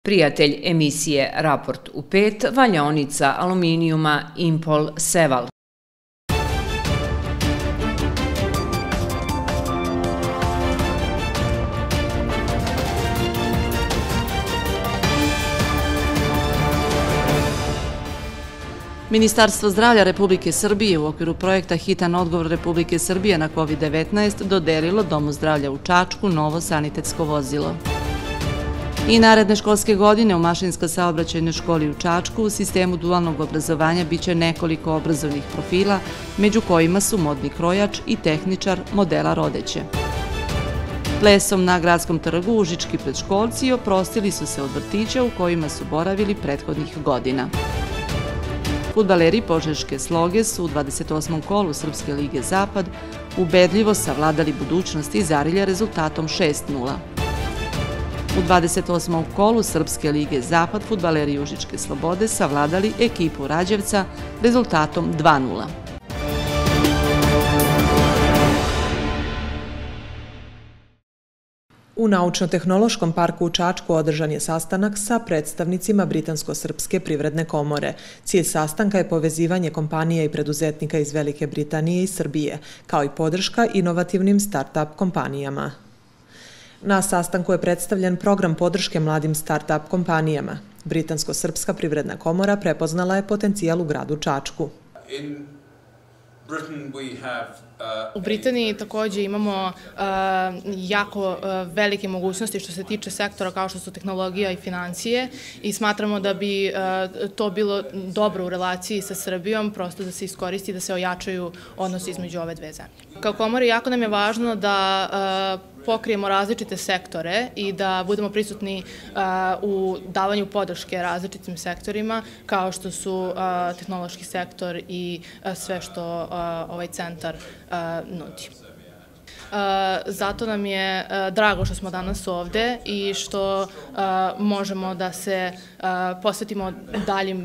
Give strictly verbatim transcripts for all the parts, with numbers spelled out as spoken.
Prijatelj emisije Raport u pet, valjaonica aluminijuma Impol Seval. Ministarstvo zdravlja Republike Srbije u okviru projekta Hitan odgovor Republike Srbije na kovid devetnaest dodelilo Domu zdravlja u Čačku novo sanitetsko vozilo. I naredne školske godine u Mašinsko-saobraćajnoj školi u Čačku u sistemu dualnog obrazovanja biće nekoliko obrazovnih profila, među kojima su modni krojač i tehničar modela rodeće. Plesom na Gradskom trgu užički predškolci oprostili su se od vrtića u kojima su boravili prethodnih godina. Fudbaleri Požeške Sloge su u dvadeset osmom kolu Srpske lige Zapad ubedljivo savladali budućnost iz Arilja rezultatom šest nula. U dvadeset osmom kolu Srpske lige Zapad fudbaleri Užičke Slobode savladali ekipu Rađevca rezultatom dva nula. U Naučno-tehnološkom parku u Čačku održan je sastanak sa predstavnicima Britansko-srpske privredne komore. Cilj sastanka je povezivanje kompanija i preduzetnika iz Velike Britanije i Srbije, kao i podrška inovativnim start-up kompanijama. Na sastanku je predstavljen program podrške mladim start-up kompanijama. Britansko-srpska privredna komora prepoznala je potencijal u gradu Čačku. U Britaniji također imamo jako velike mogućnosti što se tiče sektora kao što su tehnologija i financije i smatramo da bi to bilo dobro u relaciji sa Srbijom, prosto da se iskoristi, da se ojačaju odnosi između ove dve zemlje. Kao komori jako nam je važno da pokrijemo različite sektore i da budemo prisutni u davanju podrške različitim sektorima kao što su tehnološki sektor i sve što ovaj centar nudi. Zato nam je drago što smo danas ovde i što možemo da se posvetimo daljim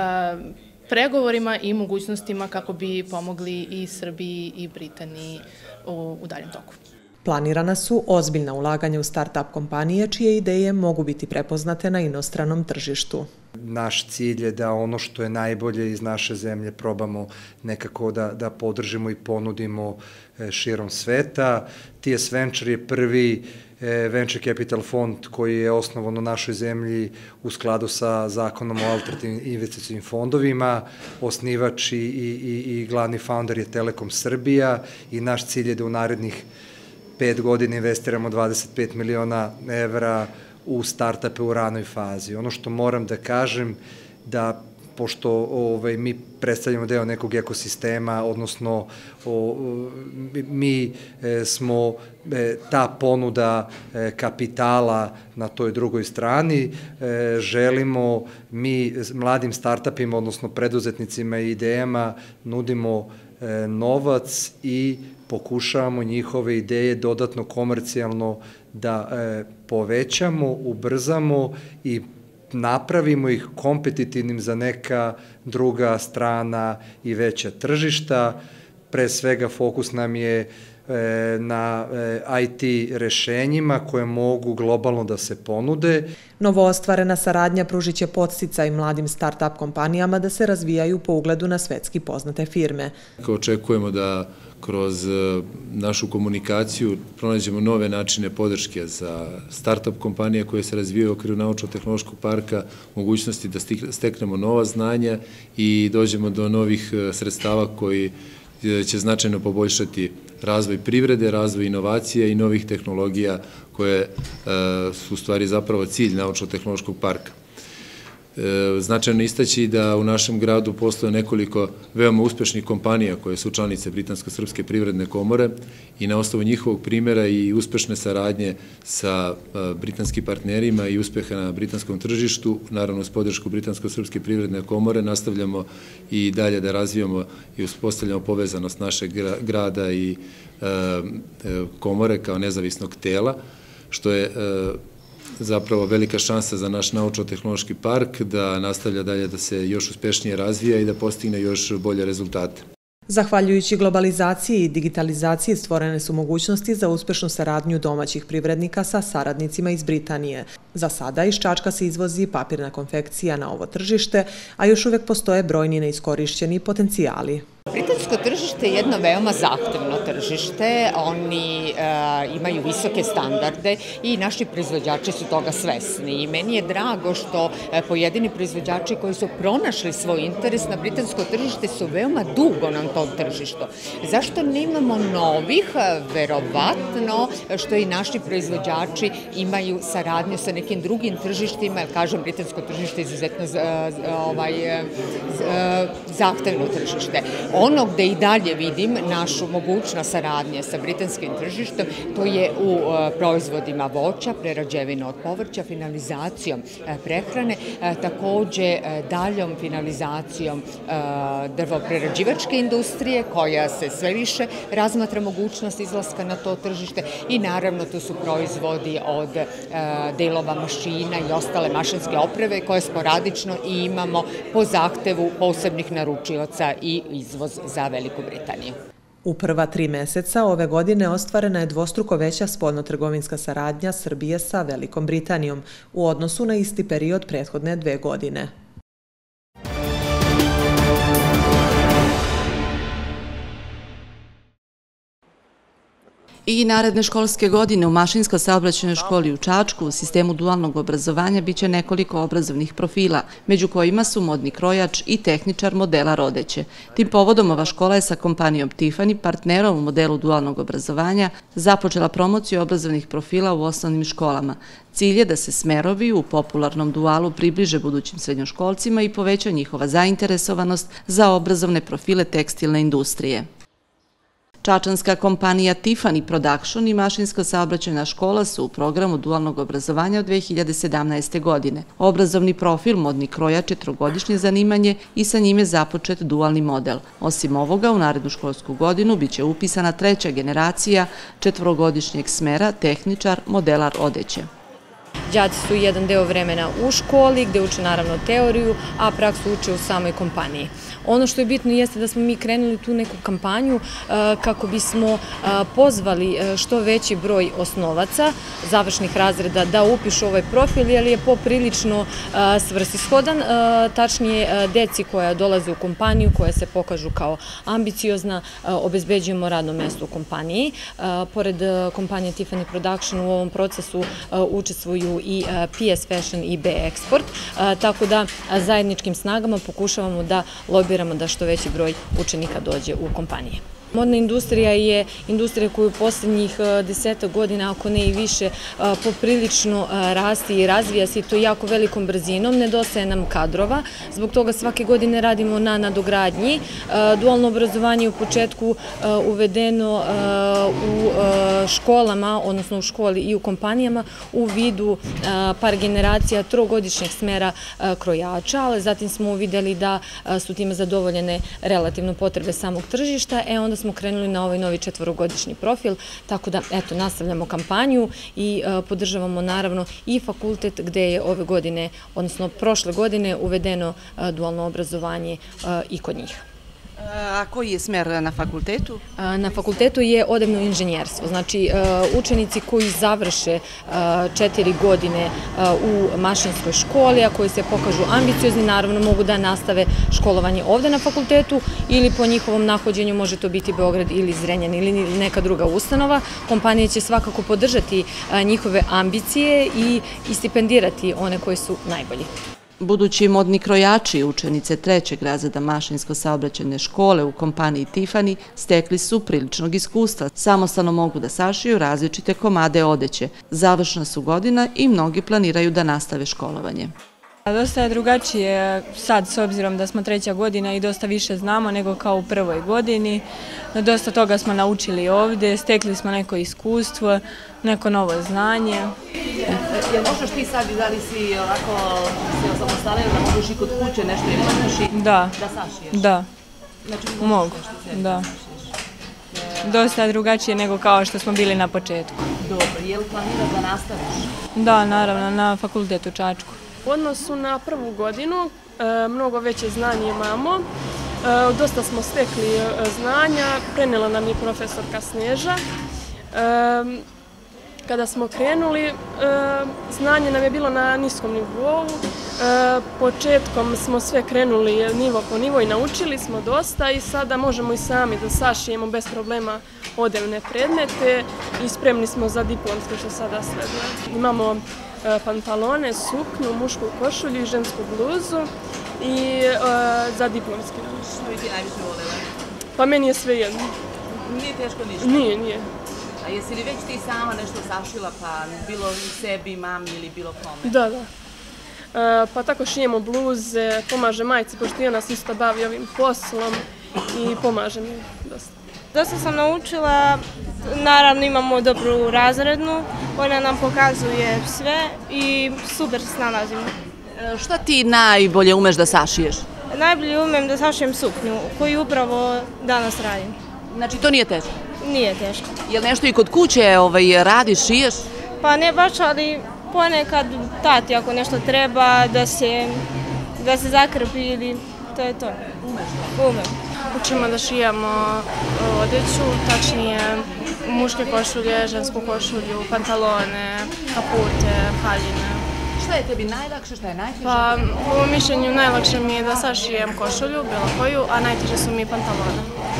pregovorima i mogućnostima kako bi pomogli i Srbiji i Britaniji u daljem toku. Planirana su ozbiljna ulaganja u start-up kompanije čije ideje mogu biti prepoznate na inostranom tržištu. Naš cilj je da ono što je najbolje iz naše zemlje probamo nekako da, da podržimo i ponudimo širom sveta. T S Venture je prvi venture capital fond koji je osnovan u našoj zemlji u skladu sa zakonom o alternativnim investicijskim fondovima. Osnivač i, i, i glavni founder je Telekom Srbija i naš cilj je da u narednih pet godina investiramo dvadeset pet miliona evra u startupe u ranoj fazi. Ono što moram da kažem da pošto ovaj, mi predstavljamo deo nekog ekosistema, odnosno o, mi e, smo e, ta ponuda e, kapitala na toj drugoj strani, e, želimo mi mladim startupima, odnosno preduzetnicima i idejama nudimo e, novac i pokušavamo njihove ideje dodatno komercijalno da e, povećamo, ubrzamo i napravimo ih kompetitivnim za neka druga strana i veća tržišta. Pre svega fokus nam je e, na e, I T rešenjima koje mogu globalno da se ponude. Novoostvarena saradnja pružit će podsticaj mladim start-up kompanijama da se razvijaju po ugledu na svetski poznate firme. Očekujemo da kroz našu komunikaciju pronađemo nove načine podrške za start-up kompanije koje se razvijaju u okviru Naučno-tehnološkog parka, mogućnosti da steknemo nova znanja i dođemo do novih sredstava koji će značajno poboljšati razvoj privrede, razvoj inovacija i novih tehnologija koje su u stvari zapravo cilj Naučno-tehnološkog parka. Značajno istaći da u našem gradu postoje nekoliko veoma uspešnih kompanija koje su članice Britansko-srpske privredne komore i na osnovu njihovog primjera i uspešne saradnje sa britanskim partnerima i uspeha na britanskom tržištu, naravno uz podršku Britansko-srpske privredne komore, nastavljamo i dalje da razvijamo i uspostavljamo povezanost našeg grada i komore kao nezavisnog tela, što je zapravo velika šansa za naš naučno-tehnološki park da nastavlja dalje da se još uspešnije razvija i da postigne još bolje rezultate. Zahvaljujući globalizaciji i digitalizaciji stvorene su mogućnosti za uspešnu saradnju domaćih privrednika sa saradnicima iz Britanije. Za sada iz Čačka se izvozi papirna konfekcija na ovo tržište, a još uvek postoje brojni neiskorišćeni potencijali. Britansko tržište je jedno veoma zahtevno tržište, oni e, imaju visoke standarde i naši proizvođači su toga svesni. I meni je drago što e, pojedini proizvođači koji su pronašli svoj interes na britansko tržište su veoma dugo na tom tržištu. Zašto nemamo novih? Verovatno što i naši proizvođači imaju saradnju sa nekim drugim tržištima, jer kažem, britansko tržište je izuzetno ovaj, zahtevno tržište. Ono gde i dalje vidim našu mogućnost saradnje sa britanskim tržištem, to je u proizvodima voća, prerađevina od povrća, finalizacijom prehrane, takođe daljom finalizacijom drvoprerađivačke industrije, koja se sve više razmatra mogućnost izlaska na to tržište, i naravno tu su proizvodi od delova mašina i ostale mašinske oprave koje sporadično i imamo po zahtevu posebnih naručioca i izvoz za Veliku Britaniju. U prva tri meseca ove godine ostvarena je dvostruko veća spoljnotrgovinska saradnja Srbije sa Velikom Britanijom u odnosu na isti period prethodne dve godine. I naredne školske godine u Mašinsko-saobraćajnoj školi u Čačku u sistemu dualnog obrazovanja biće nekoliko obrazovnih profila, među kojima su modni krojač i tehničar modela odeće. Tim povodom ova škola je sa kompanijom Tiffany, partnerom u modelu dualnog obrazovanja, započela promociju obrazovnih profila u osnovnim školama. Cilj je da se smerovi u popularnom dualu približe budućim srednjoškolcima i poveća njihova zainteresovanost za obrazovne profile tekstilne industrije. Čačanska kompanija Tiffany Production i Mašinsko-saobraćajna škola su u programu dualnog obrazovanja od dve hiljade sedamnaeste. godine. Obrazovni profil modni krojač je trogodišnje zanimanje i sa njime započet dualni model. Osim ovoga, u narednu školsku godinu biće upisana treća generacija četvorogodišnjeg smera tehničar modelar odeće. Đaci su jedan deo vremena u školi gde uče naravno teoriju, a praksu uče u samoj kompaniji. Ono što je bitno jeste da smo mi krenuli tu neku kampanju kako bismo pozvali što veći broj osnovaca, završnih razreda, da upišu ovaj profil, jer je poprilično svrsishodan, tačnije deci koja dolaze u kompaniju, koja se pokažu kao ambiciozna, obezbeđujemo radno mesto u kompaniji. Pored kompanije Tiffany Production u ovom procesu učestvuju i P S Fashion i B Export, tako da zajedničkim snagama pokušavamo da lobiramo da što veći broj učenika dođe u kompanije. Modna industrija je industrija koju u poslednjih desetak godina, ako ne i više, poprilično rasti i razvija se i to jako velikom brzinom. Nedostaje nam kadrova, zbog toga svake godine radimo na nadogradnji. Dualno obrazovanje je u početku uvedeno u školama, odnosno u školi i u kompanijama u vidu par generacija trogodišnjeg smera krojača, ali zatim smo uvidjeli da su time zadovoljene relativno potrebe samog tržišta, e onda smo krenuli na ovaj novi četvorogodišnji profil, tako da, eto, nastavljamo kampanju i podržavamo naravno i fakultet gde je ove godine, odnosno prošle godine, uvedeno dualno obrazovanje i kod njih. A koji je smer na fakultetu? Na fakultetu je odevno inženjerstvo. Znači, učenici koji završe četiri godine u mašinskoj školi, a koji se pokažu ambiciozni, naravno mogu da nastave školovanje ovde na fakultetu ili po njihovom nahođenju može to biti Beograd ili Zrenjanin ili neka druga ustanova. Kompanija će svakako podržati njihove ambicije i stipendirati one koji su najbolji. Budući modni krojači i učenice trećeg razreda Mašinsko-saobraćajne škole u kompaniji Tiffany stekli su priličnog iskustva. Samostalno mogu da sašiju različite komade odeće. Završna su godina i mnogi planiraju da nastave školovanje. Dosta je drugačije sad, s obzirom da smo treća godina i dosta više znamo nego kao u prvoj godini. Dosta toga smo naučili ovde, stekli smo neko iskustvo, neko novo znanje. Jel možeš ti sad, da li si ovako se osamostalila da možeš i kod kuće nešto ili možeš i da sašiješ? Da, mogu, da. Dosta je drugačije nego kao što smo bili na početku. Dobro, je li planiraš da nastaviš? Da, naravno, na fakultetu u Čačku. U odnosu na prvu godinu mnogo veće znanje imamo, Dosta smo stekli znanja, prenijela nam je profesorka Sneža. Kada smo krenuli, znanje nam je bilo na niskom nivou. Početkom smo sve krenuli nivo po nivo i naučili smo dosta i sada možemo i sami da sašijemo bez problema odevne predmete i spremni smo za diplomske što sada sleduje. Imamo pantalone, suknju, mušku košulju i žensku bluzu i za diplomski. Što bi ti najviše voljela? Pa meni je sve jedno. Nije teško ništa? Nije, nije. A jesi li već ti sama nešto sašila, pa bilo sebi, mami ili bilo kome? Da, da. Pa tako šijemo bluze, pomaže majci, pošto i ona se isto bavi ovim poslom i pomaže mi dosta. Dosta sam naučila, naravno imamo dobru razrednu, ona nam pokazuje sve i super se nalazimo. Šta ti najbolje umeš da sašiješ? Najbolje umem da sašijem suknju, koju upravo danas radim. Znači to nije teško? Nije teško. Je li nešto i kod kuće radiš, šiješ? Pa ne baš, ali ponekad tati ako nešto treba da se zakrpi ili to je to. Umeš? Umem. Učimo da šijamo odeću, tačnije muške košulje, žensku košulju, pantalone, kapute, haljine. Šta je tebi najlakše, šta je najteže? Pa, po mom mišljenju, najlakše mi je da sašijem košulju, bilo koju, a najteže su mi pantalone.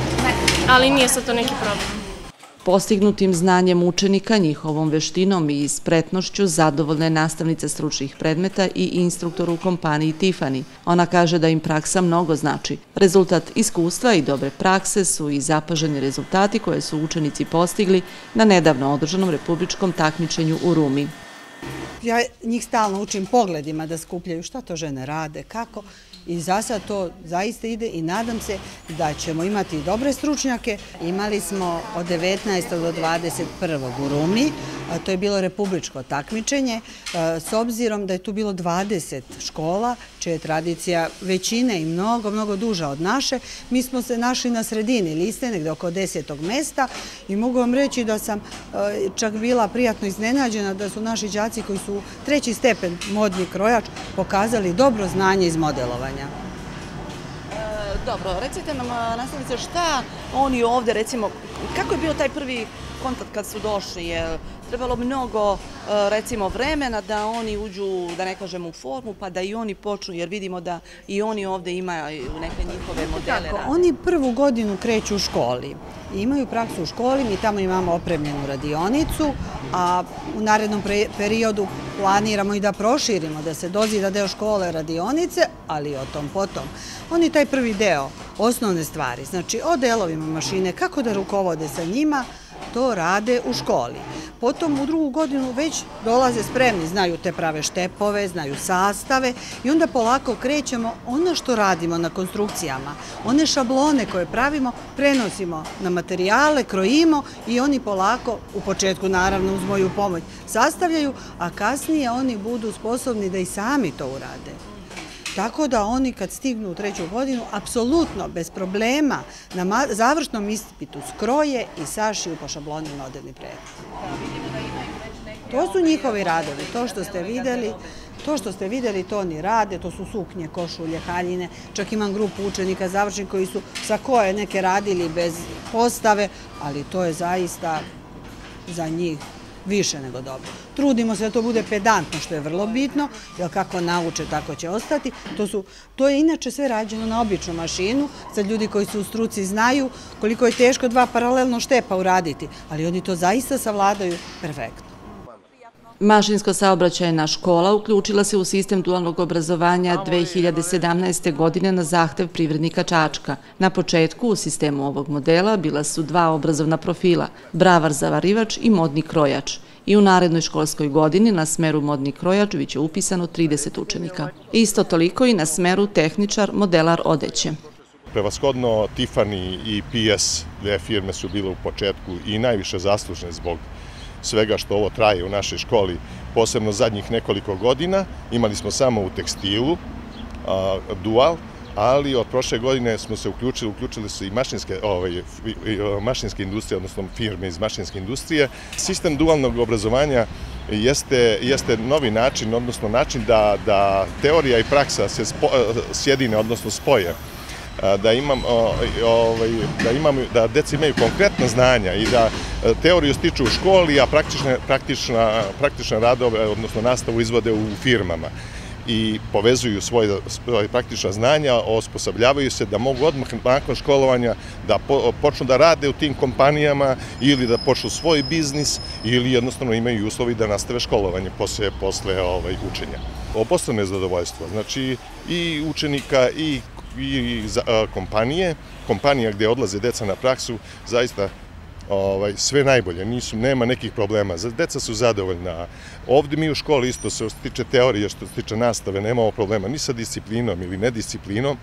Ali nije sad to neki problem. Postignutim znanjem učenika, njihovom veštinom i spretnošću zadovoljna je nastavnica stručnih predmeta i instruktor u kompaniji Tiffany. Ona kaže da im praksa mnogo znači. Rezultat iskustva i dobre prakse su i zapaženi rezultati koje su učenici postigli na nedavno održanom republičkom takmičenju u Rumi. Ja njih stalno učim pogledima da skupljaju šta to žene rade, kako. I za sad to zaista ide i nadam se da ćemo imati dobre stručnjake. Imali smo od devetnaestog do dvadeset prvog u Rumi, to je bilo republičko takmičenje, s obzirom da je tu bilo dvadeset škola, čija je tradicija većine i mnogo, mnogo duža od naše. Mi smo se našli na sredini liste, negde oko desetog mesta i mogu vam reći da sam čak bila prijatno iznenađena da su naši đaci koji su treći stepen modni krojač pokazali dobro znanje iz modelovanja. Dobro, recite nam, nastavnice, šta oni ovde, recimo, kako je bio taj prvi kontakt kad su došli? Je trebalo mnogo, recimo, vremena da oni uđu, da ne kažem, u formu, pa da i oni počnu, jer vidimo da i oni ovde imaju neke njihove modele rade. Oni prvu godinu kreću u školi. Imaju praksu u školi, mi tamo imamo opremljenu radionicu, a u narednom periodu planiramo i da proširimo, da se dozida deo škole radionice, ali o tom potom. Oni taj prvi deo, osnovne stvari, znači o delovima mašine, kako da rukovode sa njima, to rade u školi. Potom u drugu godinu već dolaze spremni, znaju te prave štepove, znaju sastave i onda polako krećemo ono što radimo na konstrukcijama. One šablone koje pravimo prenosimo na materijale, krojimo i oni polako, u početku naravno uz moju pomoć, sastavljaju, a kasnije oni budu sposobni da i sami to urade. Tako da oni kad stignu u treću godinu, apsolutno bez problema na završnom ispitu skroje i sašiju po šabloni modernni predmet. To su njihovi radovi, to što ste videli, to što ste videli to oni rade, to su suknje, košulje, haljine, čak imam grupu učenika završenih koji su sa koje neke radili bez postave, ali to je zaista za njih više nego dobro. Trudimo se da to bude pedantno, što je vrlo bitno, jer kako nauče, tako će ostati. To je inače sve rađeno na običnu mašinu, sad ljudi koji su u struci znaju koliko je teško dva paralelno štepa uraditi, ali oni to zaista savladaju perfektno. Mašinsko-saobraćajna škola uključila se u sistem dualnog obrazovanja dve hiljade sedamnaeste. godine na zahtev privrednika Čačka. Na početku u sistemu ovog modela bila su dva obrazovna profila, bravar zavarivač i modni krojač. I u narednoj školskoj godini na smeru modni krojač biće upisano trideset učenika. Isto toliko i na smeru tehničar modelar odeće. Prevashodno Tiffany i P S, dve firme su bile u početku i najviše zaslužne zbog svega što ovo traje u našoj školi, posebno zadnjih nekoliko godina. Imali smo samo u tekstilu, dual, ali od prošle godine smo se uključili, uključili su i mašinske industrije, odnosno firme iz mašinske industrije. Sistem dualnog obrazovanja jeste novi način, odnosno način da teorija i praksa se sjedine, odnosno spoje. da imam, ovaj, da imam, da deca imaju konkretna znanja i da teoriju stiču u školi, a praktične, praktična, praktične radove, odnosno nastavu izvode u firmama i povezuju svoje, svoje praktična znanja, osposobljavaju se da mogu odmah nakon školovanja da po, počnu da rade u tim kompanijama ili da počnu svoj biznis ili jednostavno imaju uslovi da nastave školovanje posle, posle ovaj, učenja. Obostrano je zadovoljstvo, znači i učenika i, i za, a, kompanije, kompanija gdje odlaze deca na praksu, zaista Ovaj, sve najbolje, nisu, nema nekih problema. Deca su zadovoljna. Ovdje mi u školi isto se tiče teorije, što se tiče nastave, nemamo problema ni sa disciplinom ili nedisciplinom.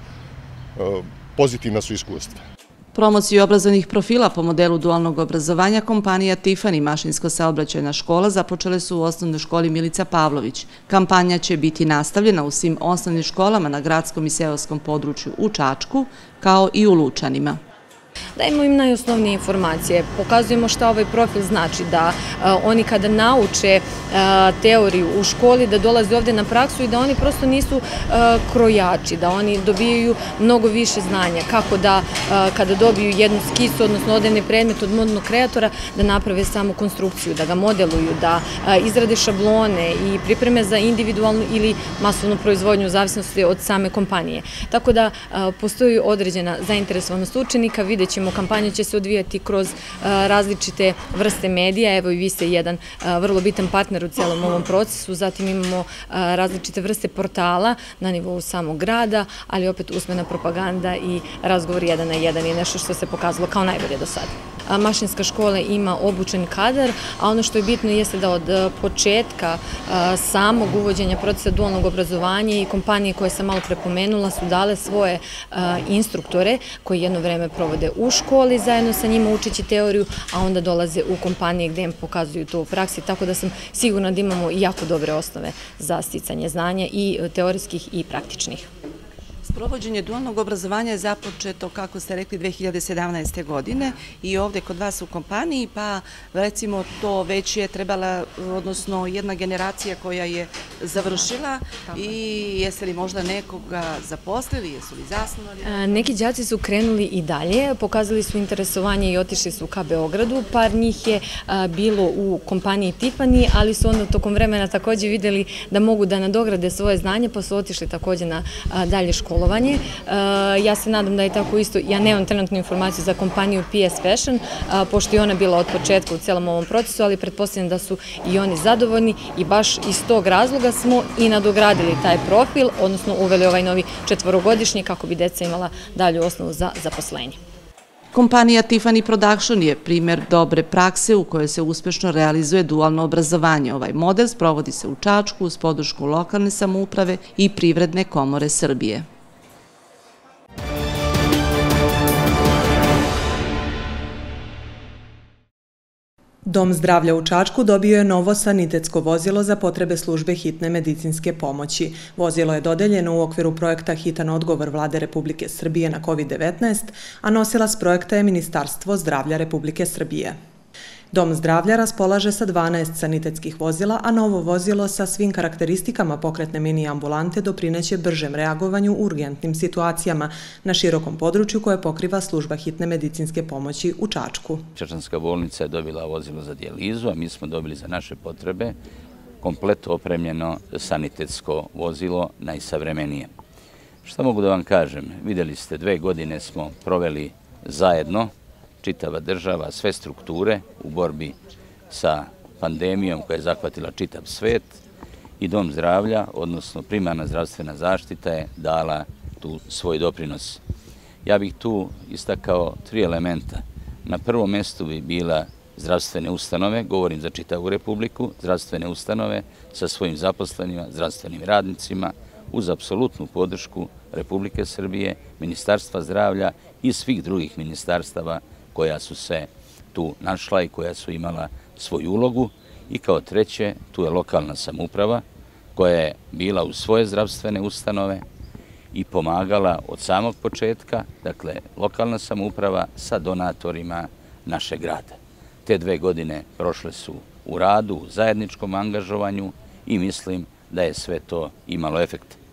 Pozitivna su iskustva. Promociju obrazovnih profila po modelu dualnog obrazovanja kompanija Tiffany mašinsko-saobraćajna škola započele su u osnovnoj školi Milica Pavlović. Kampanja će biti nastavljena u svim osnovnim školama na gradskom i seoskom području u Čačku, kao i u Lučanima. Dajemo im najosnovnije informacije, pokazujemo šta ovaj profil znači, da oni kada nauče teoriju u školi, da dolaze ovdje na praksu i da oni prosto nisu krojači, da oni dobijaju mnogo više znanja, kako da kada dobiju jednu skisu, odnosno odevni predmet od modnog kreatora, da naprave samu konstrukciju, da ga modeluju, da izrade šablone i pripreme za individualnu ili masovnu proizvodnju u zavisnosti od same kompanije. Tako da postoji određena zainteresovanost učenika, vidjet ćemo, kampanja će se odvijati kroz različite vrste medija, evo i vi ste jedan vrlo bitan partner u celom ovom procesu, zatim imamo različite vrste portala na nivou samog grada, ali opet usmena propaganda i razgovor jedan na jedan je nešto što se pokazalo kao najbolje do sada. Mašinska škola ima obučen kadar, a ono što je bitno jeste da od početka samog uvođenja procesa dualnog obrazovanja i kompanije koje sam malo prepomenula su dale svoje instruktore koji jedno vreme provode u školi zajedno sa njima učeći teoriju, a onda dolaze u kompanije gde im pokazuju to u praksi, tako da sam sigurna da imamo jako dobre osnove za sticanje znanja i teorijskih i praktičnih. Sprovođenje dualnog obrazovanja je započeto, kako ste rekli, dve hiljade sedamnaeste. godine i ovdje kod vas u kompaniji, pa recimo to već je trebala, odnosno jedna generacija koja je završila i jeste li možda nekoga zaposlili, jesu li zasnovali? Neki đaci su krenuli i dalje, pokazali su interesovanje i otišli su ka Beogradu, par njih je bilo u kompaniji Tiffany, ali su onda tokom vremena također vidjeli da mogu da nadograde svoje znanje, pa su otišli također na dalje školovanje. Ja se nadam da je tako isto, ja nemam trenutnu informaciju za kompaniju P S Fashion, pošto je ona bila od početka u celom ovom procesu, ali pretpostavljam da su i oni zadovoljni i baš iz tog razloga smo i nadogradili taj profil, odnosno uveli ovaj novi četvorogodišnji kako bi deca imala dalju osnovu za zaposlenje. Kompanija Tiffany Production je primjer dobre prakse u kojoj se uspešno realizuje dualno obrazovanje. Ovaj model sprovodi se u Čačku uz podršku lokalne samouprave i Privredne komore Srbije. Dom zdravlja u Čačku dobio je novo sanitetsko vozilo za potrebe službe hitne medicinske pomoći. Vozilo je dodeljeno u okviru projekta Hitan odgovor Vlade Republike Srbije na kovid devetnaest, a nosilac projekta je Ministarstvo zdravlja Republike Srbije. Dom zdravlja raspolaže sa dvanaest sanitetskih vozila, a novo vozilo sa svim karakteristikama pokretne mini ambulante doprineće bržem reagovanju u urgentnim situacijama na širokom području koje pokriva služba hitne medicinske pomoći u Čačku. Čačanska bolnica je dobila vozilo za dijalizu, a mi smo dobili za naše potrebe kompletno opremljeno sanitetsko vozilo najsavremenije. Šta mogu da vam kažem? Vidjeli ste, dve godine smo proveli zajedno, čitava država, sve strukture u borbi sa pandemijom koja je zahvatila čitav svet i Dom zdravlja, odnosno primarna zdravstvena zaštita je dala tu svoj doprinos. Ja bih tu istakao tri elementa. Na prvom mjestu bi bila zdravstvene ustanove, govorim za čitavu Republiku, zdravstvene ustanove sa svojim zaposlenima, zdravstvenim radnicima, uz apsolutnu podršku Republike Srbije, Ministarstva zdravlja i svih drugih ministarstava koja su se tu našla i koja su imala svoju ulogu. I kao treće, tu je lokalna samouprava koja je bila u svoje zdravstvene ustanove i pomagala od samog početka, dakle, lokalna samouprava sa donatorima našeg grada. Te dve godine prošle su u radu, u zajedničkom angažovanju i mislim da je sve to imalo efekt.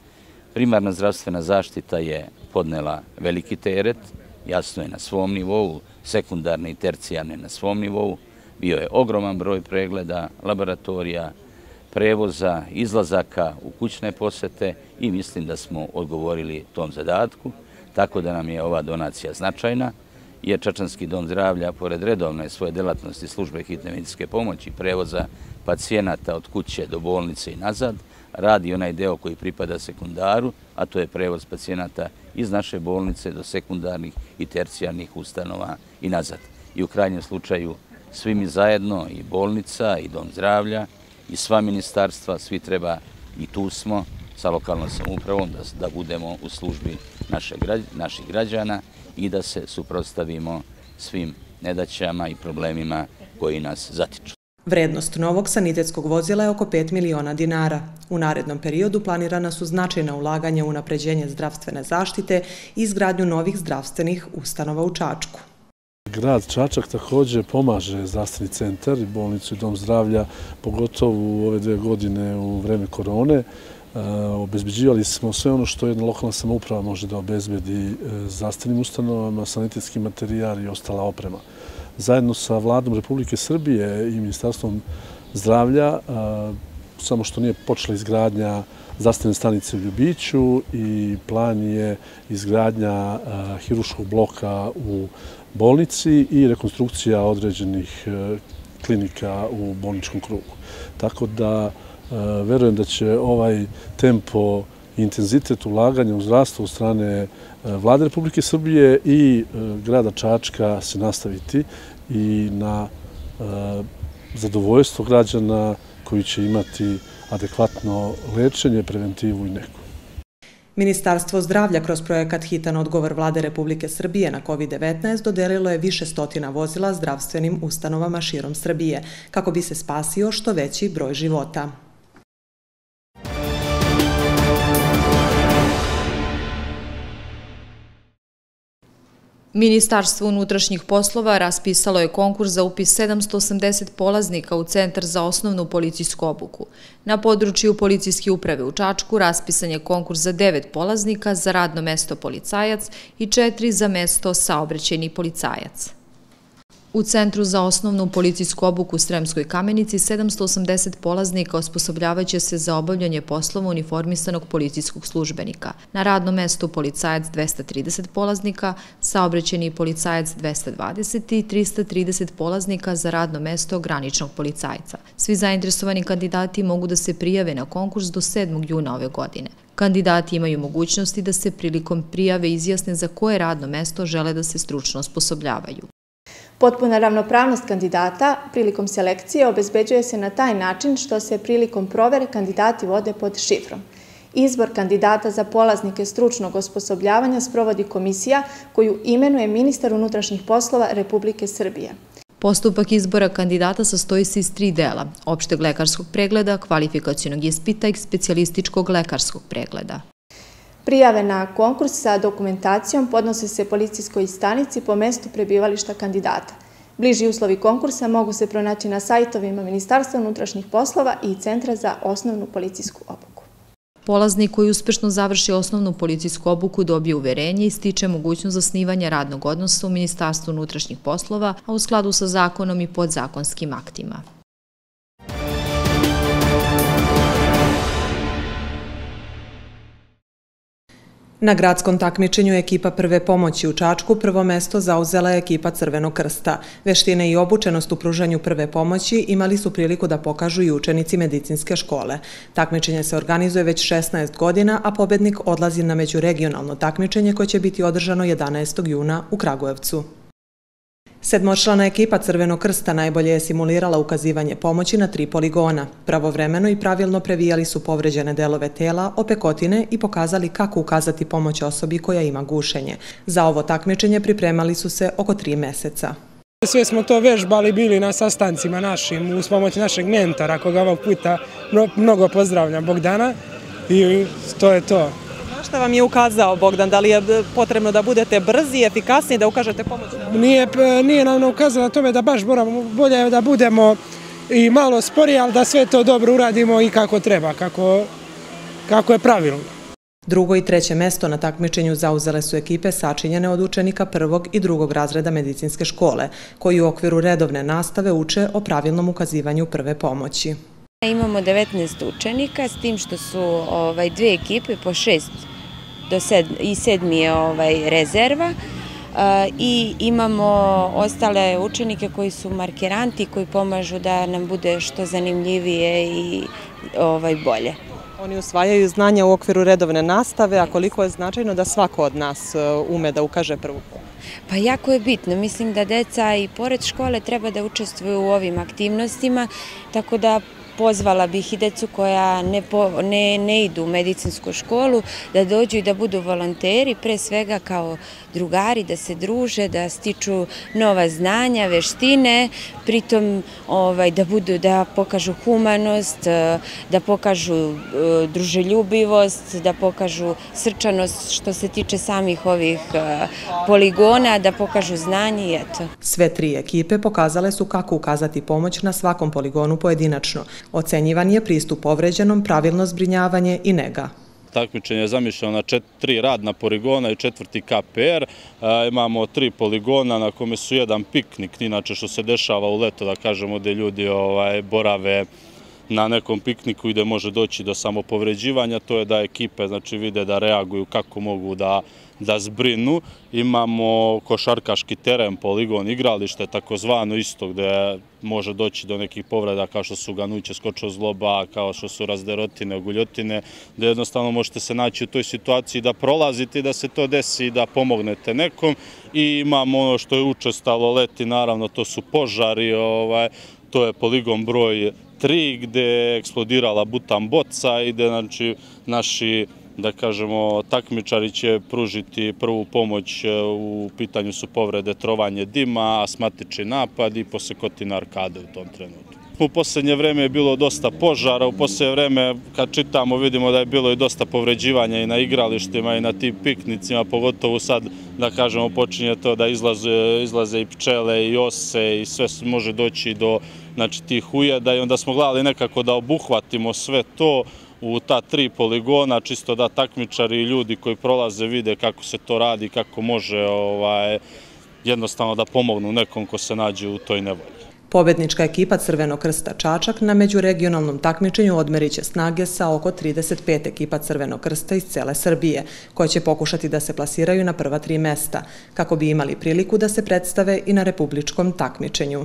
Primarna zdravstvena zaštita je podnela veliki teret, jasno je na svom nivou, sekundarne i tercijarne na svom nivou. Bio je ogroman broj pregleda, laboratorija, prevoza, izlazaka u kućne posete i mislim da smo odgovorili tom zadatku, tako da nam je ova donacija značajna, jer Čačanski dom zdravlja, pored redovne svoje delatnosti službe hitne medicinske pomoći, prevoza pacijenata od kuće do bolnice i nazad, radi onaj deo koji pripada sekundaru, a to je prevoz pacijenata iz naše bolnice do sekundarnih i tercijarnih ustanova i nazad. I u krajnjem slučaju svi mi zajedno, i bolnica, i dom zdravlja, i sva ministarstva, svi treba, i tu smo, sa lokalnom samoupravom, da budemo u službi naših građana i da se suprotstavimo svim nedaćama i problemima koji nas zatiču. Vrednost novog sanitetskog vozila je oko pet miliona dinara. U narednom periodu planirana su značajna ulaganja u unapređenje zdravstvene zaštite i izgradnju novih zdravstvenih ustanova u Čačku. Grad Čačak također pomaže zdravstveni centar i bolnicu i dom zdravlja, pogotovo u ove dve godine u vreme korone. Obezbeđivali smo sve ono što jedna lokalna samouprava može da obezbedi zdravstvenim ustanovama, sanitetski materijal i ostala oprema. Zajedno sa Vladom Republike Srbije i Ministarstvom zdravlja, samo što nije počela izgradnja zdravstvene stanice u Ljubiću i plan je izgradnja hirurškog bloka u bolnici i rekonstrukcija određenih klinika u bolničkom krugu. Tako da verujem da će ovaj tempo i intenzitet ulaganja u zdravstvo od strane Vlade Republike Srbije i grada Čačka se nastaviti i na zadovoljstvo građana koji će imati adekvatno lečenje, preventivu i negu. Ministarstvo zdravlja kroz projekat Hitan odgovor Vlade Republike Srbije na kovid devetnaest dodelilo je više stotina vozila zdravstvenim ustanovama širom Srbije, kako bi se spasio što veći broj života. Ministarstvo unutrašnjih poslova raspisalo je konkurs za upis sedamsto osamdeset polaznika u Centar za osnovnu policijsku obuku. Na području policijske uprave u Čačku raspisan je konkurs za devet polaznika za radno mesto policajac i četiri za mesto saobraćajni policajac. U Centru za osnovnu policijsku obuku u Sremskoj Kamenici sedamsto osamdeset polaznika osposobljavaće se za obavljanje poslova uniformisanog policijskog službenika. Na radnom mestu policajac dvesta trideset polaznika, saobraćajni policajac dvesta dvadeset i trista trideset polaznika za radno mesto graničnog policajca. Svi zainteresovani kandidati mogu da se prijave na konkurs do sedmog juna ove godine. Kandidati imaju mogućnosti da se prilikom prijave izjasne za koje radno mesto žele da se stručno osposobljavaju. Potpuna ravnopravnost kandidata prilikom selekcije obezbeđuje se na taj način što se prilikom provere kandidati vode pod šifrom. Izbor kandidata za polaznike stručnog osposobljavanja sprovodi komisija koju imenuje ministar unutrašnjih poslova Republike Srbije. Postupak izbora kandidata sastoji se iz tri dela: opšteg lekarskog pregleda, kvalifikacionog ispita i specijalističkog lekarskog pregleda. Prijave na konkurs sa dokumentacijom podnose se policijskoj stanici po mestu prebivališta kandidata. Bliži uslovi konkursa mogu se pronaći na sajtovima Ministarstva unutrašnjih poslova i Centra za osnovnu policijsku obuku. Polaznik koji uspešno završi osnovnu policijsku obuku dobije uverenje i stiče mogućnost zasnivanja radnog odnosa u Ministarstvu unutrašnjih poslova, a u skladu sa zakonom i podzakonskim aktima. Na gradskom takmičenju ekipa prve pomoći u Čačku prvo mesto zauzela je ekipa Crvenog krsta. Veštine i obučenost u pružanju prve pomoći imali su priliku da pokažu i učenici medicinske škole. Takmičenje se organizuje već šesnaest godina, a pobednik odlazi na međuregionalno takmičenje koje će biti održano jedanaestog juna u Kragujevcu. Sedmočlana ekipa Crvenog krsta najbolje je simulirala ukazivanje pomoći na tri poligona. Pravovremeno i pravilno previjali su povređene delove tela, opekotine i pokazali kako ukazati pomoć osobi koja ima gušenje. Za ovo takmičenje pripremali su se oko tri meseca. Sve smo to vežbali, bili na sastancima našim, uz pomoć našeg mentora, koga ovog puta mnogo pozdravljam, Bogdana, i to je to. Šta vam je ukazao Bogdan? Da li je potrebno da budete brzi i efikasni da ukažete pomoć? Nije nam ukazao na tome da baš bolje je da budemo i malo sporiji, ali da sve to dobro uradimo i kako treba, kako je pravilno. Drugo i treće mesto na takmičenju zauzele su ekipe sačinjene od učenika prvog i drugog razreda medicinske škole, koji u okviru redovne nastave uče o pravilnom ukazivanju prve pomoći. Imamo devetnaest učenika, s tim što su ovaj, dve ekipe po šest do sedam, i sedmi je ovaj, rezerva. I imamo ostale učenike koji su markeranti, koji pomažu da nam bude što zanimljivije i ovaj, bolje. Oni usvajaju znanja u okviru redovne nastave, a koliko je značajno da svako od nas ume da ukaže prvu pomoć? Pa jako je bitno. Mislim da deca i pored škole treba da učestvuju u ovim aktivnostima, tako da pozvala bih i decu koja ne, po, ne, ne idu u medicinsku školu, da dođu i da budu volonteri, pre svega kao drugari, da se druže, da stiču nova znanja, veštine, pritom ovaj, da budu, da pokažu humanost, da pokažu druželjubivost, da pokažu srčanost što se tiče samih ovih poligona, da pokažu znanje i eto. Sve tri ekipe pokazale su kako ukazati pomoć na svakom poligonu pojedinačno. Ocenjivan je pristup povređenom, pravilno zbrinjavanje i nega. Takmičenje je zamišljeno na tri radna poligona i četvrti K P R. Imamo tri poligona na kome su jedan piknik, inače što se dešava u leto, da kažemo, gde ljudi borave na nekom pikniku i gde može doći do samopovređivanja. To je da ekipe znači, vide da reaguju kako mogu da da zbrinu. Imamo košarkaški teren, poligon, igralište, takozvano isto gde može doći do nekih povreda kao što su ganuće, skočozloba, kao što su razderotine, oguljotine, gde jednostavno možete se naći u toj situaciji da prolazite i da se to desi i da pomognete nekom. I imamo ono što je učestalo leti, naravno to su požari, ovaj, to je poligon broj tri gde je eksplodirala butan boca i gde znači, naši da kažemo, takmičari će pružiti prvu pomoć, u pitanju su povrede, trovanje dima, astmatični napad i posekotina arkade u tom trenutku. U posljednje vreme je bilo dosta požara, u posljednje vreme kad čitamo vidimo da je bilo i dosta povređivanja i na igralištima i na tim piknicima, pogotovo sad da kažemo počinje to da izlaze, izlaze i pčele i ose i sve može doći do znači, tih ujeda i onda smo gledali nekako da obuhvatimo sve to u ta tri poligona, čisto da takmičari i ljudi koji prolaze vide kako se to radi, kako može ovaj, jednostavno da pomognu nekom ko se nađe u toj nevolji. Pobednička ekipa Crvenog krsta Čačak na međuregionalnom takmičenju odmerit će snage sa oko trideset pet ekipa Crvenog krsta iz cele Srbije, koje će pokušati da se plasiraju na prva tri mesta, kako bi imali priliku da se predstave i na republičkom takmičenju.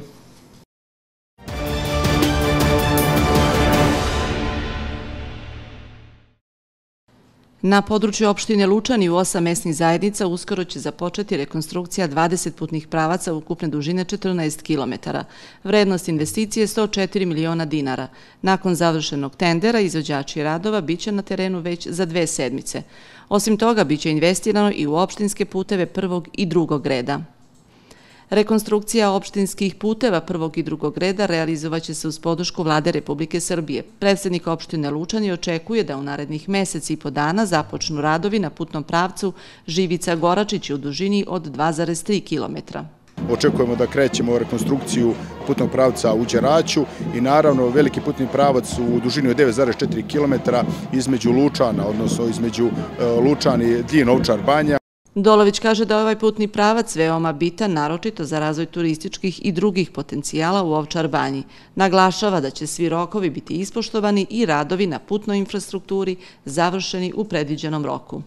Na području opštine Lučani u osam mesnih zajednica uskoro će započeti rekonstrukcija dvadeset putnih pravaca ukupne dužine četrnaest kilometara. Vrednost investicije sto četiri miliona dinara. Nakon završenog tendera, izvođači radova biće na terenu već za dve sedmice. Osim toga, biće investirano i u opštinske puteve prvog i drugog reda. Rekonstrukcija opštinskih puteva prvog i drugog reda realizovaće se uz podršku Vlade Republike Srbije. Predsjednik opštine Lučani očekuje da u narednih meseci i po dana započnu radovi na putnom pravcu Živica Goračić u dužini od dva zarez tri kilometra. Očekujemo da krećemo u rekonstrukciju putnog pravca u Đeraću i naravno veliki putni pravac u dužini od devet zarez četiri kilometra između Lučana, odnosno između Lučan i Dlin Ovčar Banja. Dolović kaže da je ovaj putni pravac veoma bitan, naročito za razvoj turističkih i drugih potencijala u Ovčar Banji. Naglašava da će svi rokovi biti ispoštovani i radovi na putnoj infrastrukturi završeni u predviđenom roku.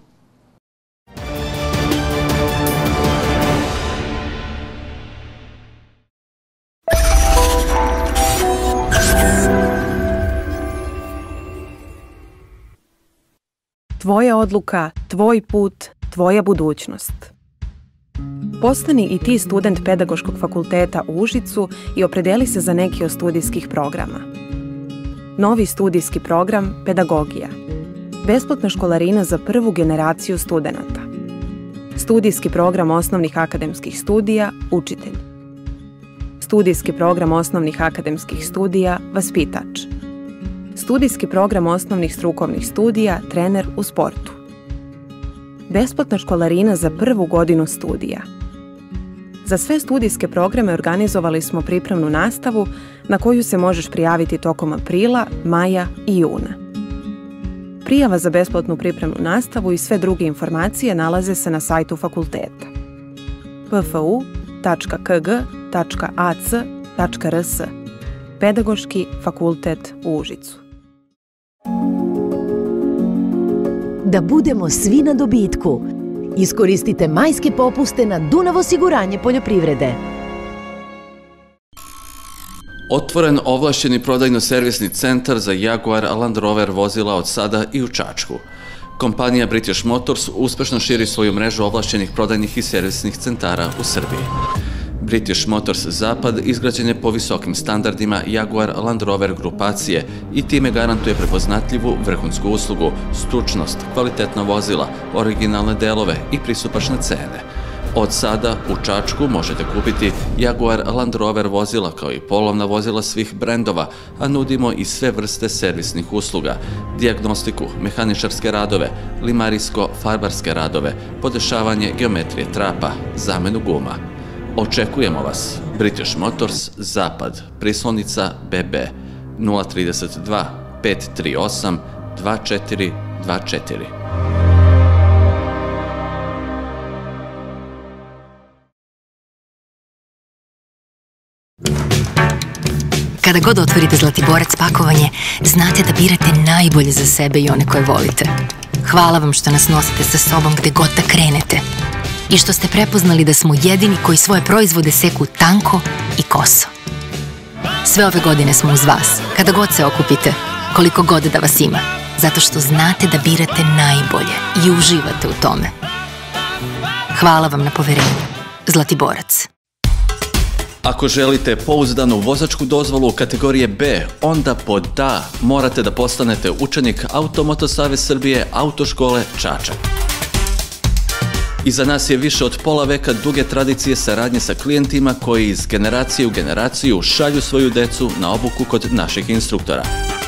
Tvoja odluka, tvoj put, tvoja budućnost. Postani i ti student Pedagoškog fakulteta u Užicu i opredeli se za neki od studijskih programa. Novi studijski program Pedagogija. Besplatna školarina za prvu generaciju studenata. Studijski program osnovnih akademskih studija Učitelj. Studijski program osnovnih akademskih studija Vaspitač. Studijski program osnovnih strukovnih studija Trener u sportu. Besplatna školarina za prvu godinu studija. Za sve studijske programe organizovali smo pripremnu nastavu na koju se možeš prijaviti tokom aprila, maja i juna. Prijava za besplatnu pripremnu nastavu i sve druge informacije nalaze se na sajtu fakulteta p f u tačka k g tačka a c tačka r s. Pedagoški fakultet u Užicu. Da budemo svi na dobitku. Iskoristite majske popuste na Dunav osiguranje poljoprivrede. Otvoren ovlašćeni prodajno-servisni centar za Jaguar Land Rover vozila od sada i u Čačku. Kompanija British Motors uspešno širi svoju mrežu ovlašćenih prodajnih i servisnih centara u Srbiji. British Motors Zapad izgrađen je po visokim standardima Jaguar Land Rover grupacije i time garantuje prepoznatljivu vrhunsku uslugu, stručnost, kvalitetno vozila, originalne delove i pristupačne cene. Od sada u Čačku možete kupiti Jaguar Land Rover vozila kao i polovna vozila svih brendova, a nudimo i sve vrste servisnih usluga, dijagnostiku, mehaničarske radove, limarijsko-farbarske radove, podešavanje geometrije trapa, zamenu guma. Očekujemo vas. British Motors Zapad, Prislonica B B nula trideset dva pet tri osam dva četiri dva četiri. Kada god otvorite Zlatiborac pakovanje, znate da birate najbolje za sebe i one koje volite. Hvala vam što nas nosite sa sobom gde god da krenete i što ste prepoznali da smo jedini koji svoje proizvode seku tanko i koso. Sve ove godine smo uz vas, kada god se okupite, koliko god da vas ima, zato što znate da birate najbolje i uživate u tome. Hvala vam na poverenju. Zlatiborac. Ako želite pouzdanu vozačku dozvolu kategorije B, onda pod da morate da postanete učenik Automoto Savez Srbije Autoškole Čačak. Iza nas je više od pola veka duge tradicije saradnje sa klijentima koji iz generacije u generaciju šalju svoju decu na obuku kod naših instruktora.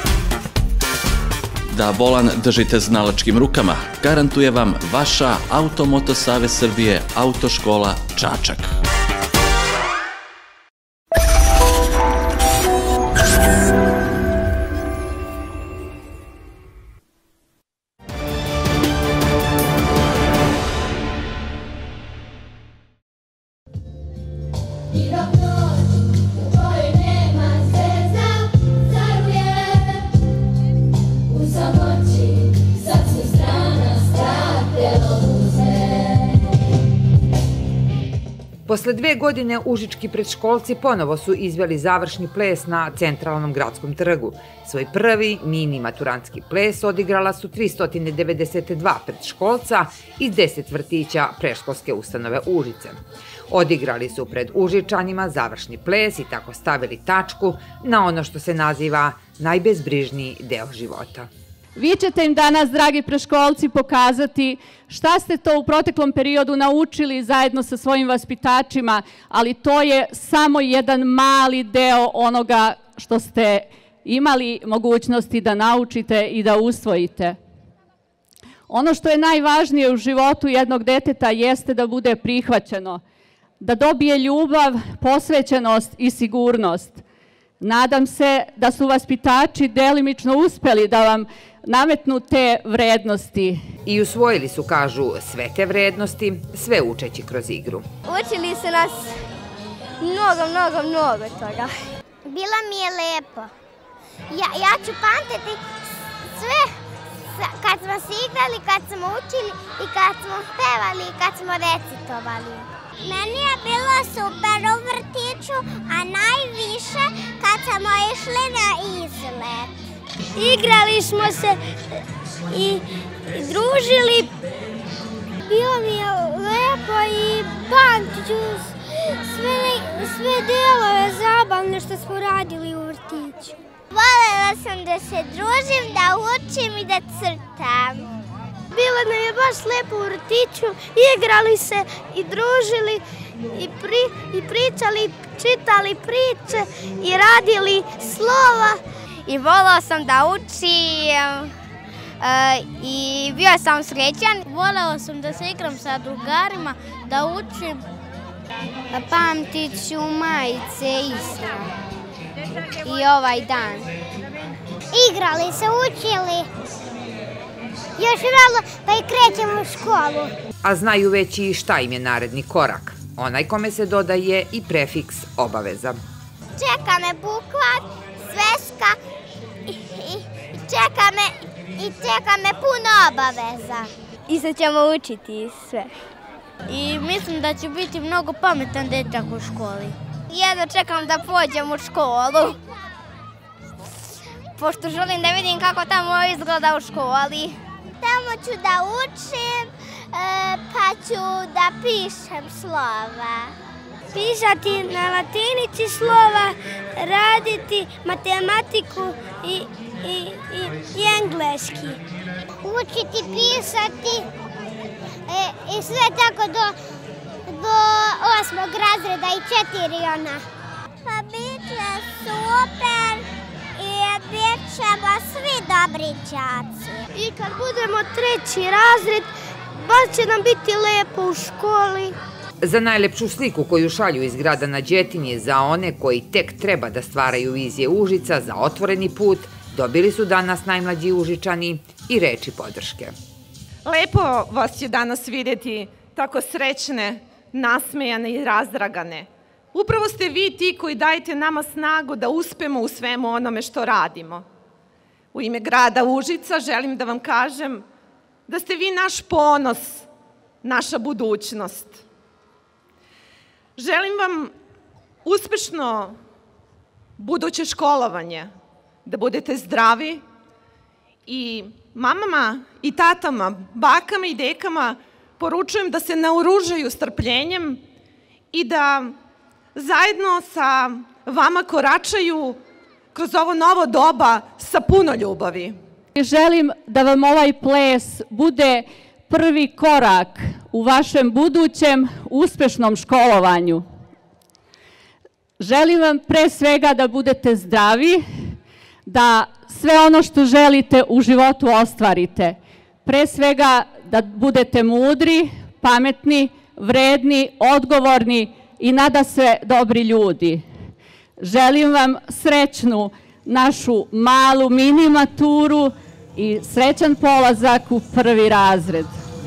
Da volan držite znalačkim rukama, garantuje vam vaša Automoto Savez Srbije Autoškola Čačak. Posle dve godine užički predškolci ponovo su izveli završni ples na centralnom gradskom trgu. Svoj prvi mini maturantski ples odigrala su tristo devedeset dva predškolca iz deset vrtića predškolske ustanove Užice. Odigrali su pred Užičanima završni ples i tako stavili tačku na ono što se naziva najbezbrižniji deo života. Vi ćete im danas, dragi preškolci, pokazati šta ste to u proteklom periodu naučili zajedno sa svojim vaspitačima, ali to je samo jedan mali deo onoga što ste imali mogućnosti da naučite i da usvojite. Ono što je najvažnije u životu jednog deteta jeste da bude prihvaćeno, da dobije ljubav, posvećenost i sigurnost. Nadam se da su vaspitači delimično uspeli da vam nametnu te vrednosti. I usvojili su, kažu, sve te vrednosti, sve učeći kroz igru. Učili su nas mnogo, mnogo, mnogo toga. Bilo mi je lepo. Ja, ja ću pamtiti sve kad smo se igrali, kad smo učili i kad smo pevali i kad smo recitovali. Meni je bilo super u vrtiću, a najviše kad smo išli na izlet. Igrali smo se i družili. Bilo mi je lepo i pamtiću sve delove zabavne što smo radili u vrtiću. Voljela sam da se družim, da učim i da crtam. Bilo nam je baš lepo u vrtiću, igrali se i družili i, pri, i pričali, čitali priče i radili slova. I volao sam da učim uh, i bio sam srećan. Volao sam da se igram sa drugarima, da učim. Pamtit ću majice isto i ovaj dan. Igrali se, učili. još malo pa i krećemo u školu. A znaju već i šta im je naredni korak, onaj kome se dodaje i prefiks obaveza. Čeka me bukvar, sveska i, i, i čeka me, i čeka me puno obaveza. I sad ćemo učiti sve. I mislim da ću biti mnogo pametan dečak u školi. Jedno čekam da pođem u školu, pošto želim da vidim kako tamo izgleda u školi. Tamo ću da učim, pa ću da pišem slova. Pisati na latinici slova, raditi matematiku i, i, i, i engleski. Učiti pisati e, i sve tako do, do osmog razreda i četiri ona. Pa bit će super i bit ćemo svi dobri đaci. I kad budemo treći razred, baš će nam biti lepo u školi. Za najlepšu sliku koju šalju iz grada na Đetinje za one koji tek treba da stvaraju vizije Užica za otvoreni put, dobili su danas najmlađi Užičani i reči podrške. Lepo vas je danas vidjeti tako srećne, nasmejane i razdragane. Upravo ste vi ti koji dajete nama snagu da uspemo u svemu onome što radimo. U ime grada Užica želim da vam kažem da ste vi naš ponos, naša budućnost. Želim vam uspešno buduće školovanje, da budete zdravi i mamama i tatama, bakama i dekama poručujem da se naoružaju strpljenjem i da zajedno sa vama koračaju kroz ovo novo doba sa puno ljubavi. Želim da vam ovaj ples bude prvi korak u vašem budućem uspešnom školovanju. Želim vam pre svega da budete zdravi, da sve ono što želite u životu ostvarite. Pre svega da budete mudri, pametni, vredni, odgovorni i nadasve dobri ljudi. Želim vam srećnu našu malu mini maturu i srećan polazak u prvi razred.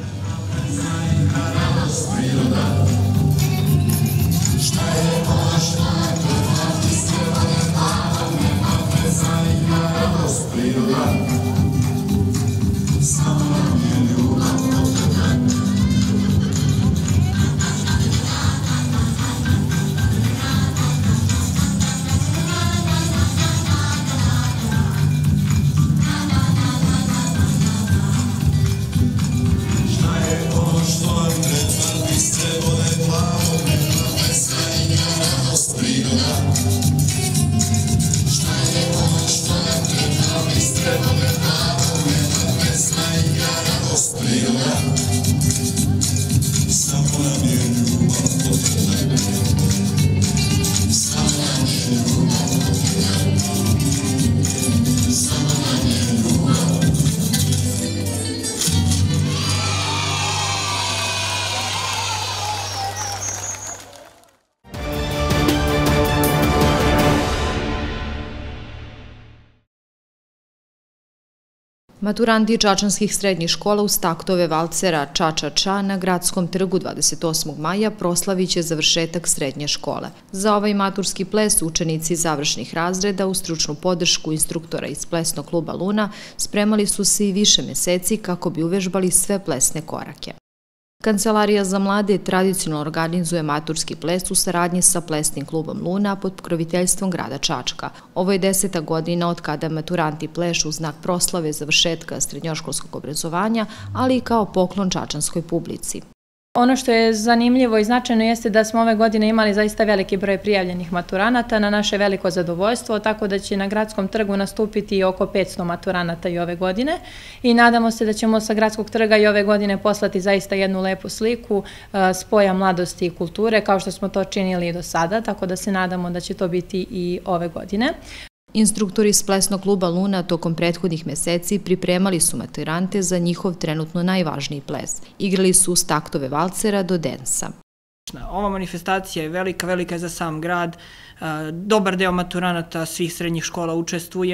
Maturanti čačanskih srednjih škola uz taktove valcera Ča-Ča-Ča na Gradskom trgu dvadeset osmog maja proslavit će završetak srednje škole. Za ovaj maturski ples učenici završnih razreda uz stručnu podršku instruktora iz plesnog kluba Luna spremali su se i više meseci kako bi uvežbali sve plesne korake. Kancelarija za mlade tradicionalno organizuje maturski ples u saradnji sa plesnim klubom Luna pod pokroviteljstvom grada Čačka. Ovo je deseta godina od kada maturanti plešu u znak proslave završetka srednjoškolskog obrazovanja, ali i kao poklon čačanskoj publici. Ono što je zanimljivo i značajno jeste da smo ove godine imali zaista veliki broj prijavljenih maturanata na naše veliko zadovoljstvo, tako da će na Gradskom trgu nastupiti oko petsto maturanata i ove godine i nadamo se da ćemo sa Gradskog trga i ove godine poslati zaista jednu lepu sliku spoja mladosti i kulture kao što smo to činili i do sada, tako da se nadamo da će to biti i ove godine. Instruktori iz plesnog kluba Luna tokom prethodnih meseci pripremali su maturante za njihov trenutno najvažniji ples. Igrali su uz taktove valcera do densa. Ova manifestacija je velika, velika je za sam grad. Dobar deo maturanata svih srednjih škola učestvuje.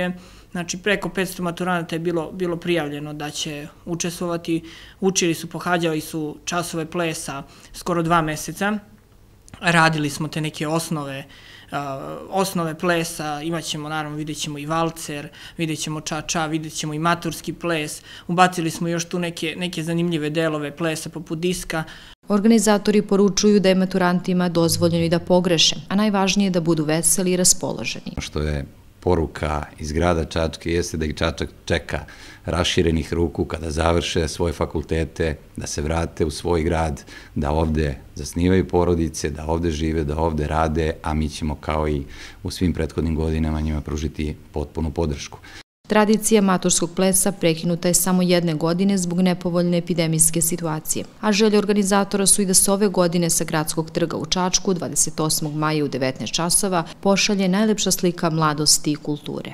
Znači, preko petsto maturanata je bilo, bilo prijavljeno da će učestvovati. Učili su, pohađali su časove plesa skoro dva meseca. Radili smo te neke osnove, uh, osnove plesa, imat ćemo, naravno, vidjet ćemo i valcer, vidjet ćemo ča-ča, vidjet ćemo i maturski ples. Ubacili smo još tu neke, neke zanimljive delove plesa poput diska. Organizatori poručuju da je maturantima dozvoljeno i da pogreše, a najvažnije je da budu veseli i raspoloženi. Što je poruka iz grada Čačke jeste da ih Čačak čeka raširenih ruku kada završe svoje fakultete, da se vrate u svoj grad, da ovde zasnivaju porodice, da ovde žive, da ovde rade, a mi ćemo kao i u svim prethodnim godinama njima pružiti potpunu podršku. Tradicija maturskog plesa prekinuta je samo jedne godine zbog nepovoljne epidemijske situacije, a želje organizatora su i da se ove godine sa Gradskog trga u Čačku dvadeset osmog maja u devetnaest časova pošalje najlepša slika mladosti i kulture.